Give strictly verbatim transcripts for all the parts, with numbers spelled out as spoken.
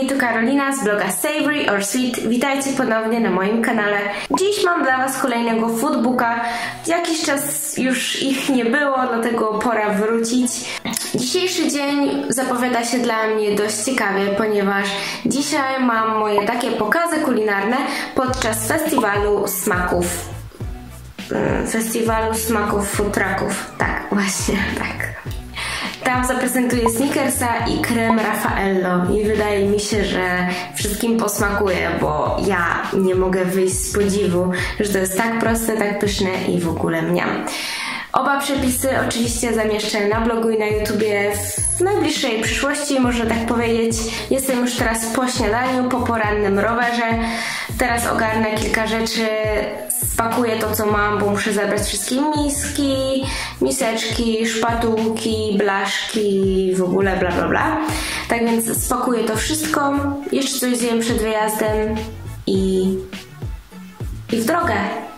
tu Karolina z bloga Savory or Sweet. Witajcie ponownie na moim kanale. Dziś mam dla Was kolejnego foodbooka. Jakiś czas już ich nie było, dlatego pora wrócić. Dzisiejszy dzień zapowiada się dla mnie dość ciekawie, ponieważ dzisiaj mam moje takie pokazy kulinarne podczas festiwalu smaków. Festiwalu smaków food trucków. Tak, właśnie, tak. Tam zaprezentuję Snickersa i krem Raffaello i wydaje mi się, że wszystkim posmakuje, bo ja nie mogę wyjść z podziwu, że to jest tak proste, tak pyszne i w ogóle mniam. Oba przepisy oczywiście zamieszczę na blogu i na YouTubie w najbliższej przyszłości, można tak powiedzieć. Jestem już teraz po śniadaniu, po porannym rowerze. Teraz ogarnę kilka rzeczy, spakuję to, co mam, bo muszę zabrać wszystkie miski, miseczki, szpatułki, blaszki, w ogóle bla bla bla. Tak więc spakuję to wszystko, jeszcze coś zjem przed wyjazdem i, i w drogę.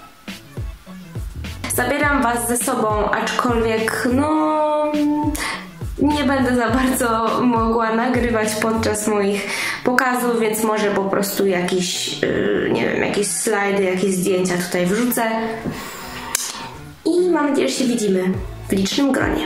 Zabieram Was ze sobą, aczkolwiek no nie będę za bardzo mogła nagrywać podczas moich pokazów, więc może po prostu jakieś, yy, nie wiem, jakieś slajdy, jakieś zdjęcia tutaj wrzucę. I mam nadzieję, że się widzimy w licznym gronie.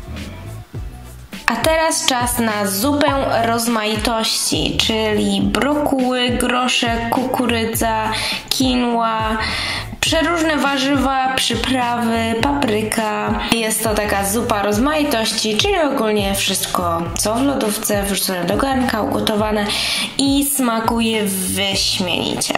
A teraz czas na zupę rozmaitości, czyli brokuły, groszek, kukurydza, quinoa, przeróżne warzywa, przyprawy, papryka. Jest to taka zupa rozmaitości, czyli ogólnie wszystko, co w lodówce, wrzucone do garnka, ugotowane i smakuje wyśmienicie.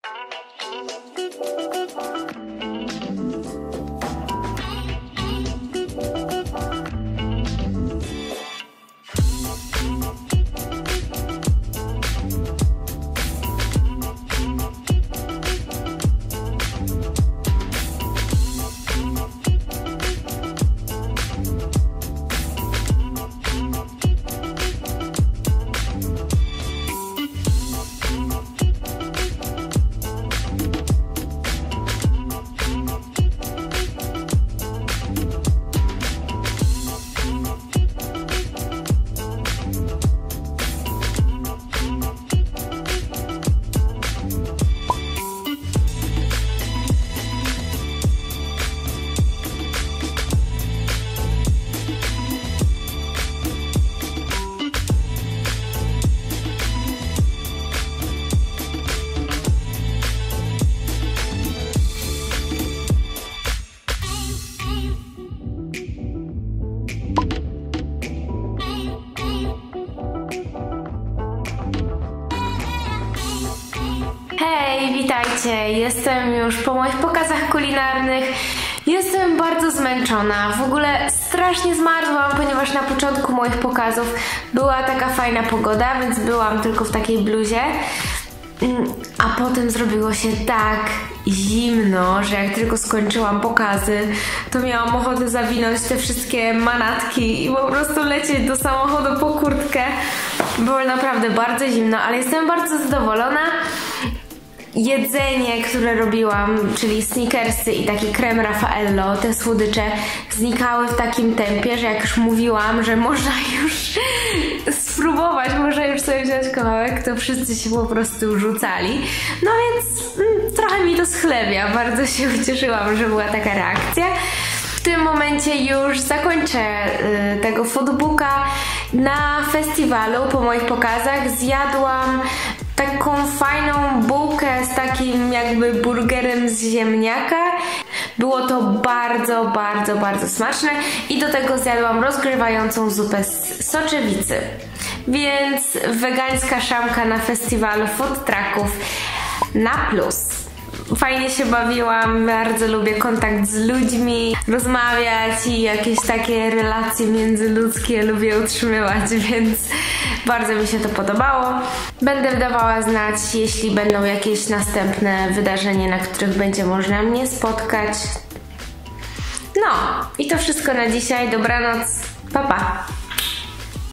Hej, witajcie! Jestem już po moich pokazach kulinarnych. Jestem bardzo zmęczona. W ogóle strasznie zmarzłam, ponieważ na początku moich pokazów była taka fajna pogoda, więc byłam tylko w takiej bluzie. A potem zrobiło się tak zimno, że jak tylko skończyłam pokazy, to miałam ochotę zawinąć te wszystkie manatki i po prostu lecieć do samochodu po kurtkę. Było naprawdę bardzo zimno, ale jestem bardzo zadowolona. Jedzenie, które robiłam, czyli Snickersy i taki krem Raffaello, te słodycze znikały w takim tempie, że jak już mówiłam, że można już spróbować, można już sobie wziąć kawałek, to wszyscy się po prostu rzucali. No więc mm, trochę mi to schlebia, bardzo się ucieszyłam, że była taka reakcja. W tym momencie już zakończę y, tego foodbooka. Na festiwalu po moich pokazach zjadłam taką fajną bułkę z takim jakby burgerem z ziemniaka. Było to bardzo, bardzo, bardzo smaczne i do tego zjadłam rozgrywającą zupę z soczewicy. Więc wegańska szamka na festiwalu food trucków na plus. Fajnie się bawiłam, bardzo lubię kontakt z ludźmi, rozmawiać i jakieś takie relacje międzyludzkie lubię utrzymywać, więc bardzo mi się to podobało. Będę dawała znać, jeśli będą jakieś następne wydarzenia, na których będzie można mnie spotkać. No i to wszystko na dzisiaj, dobranoc, pa pa!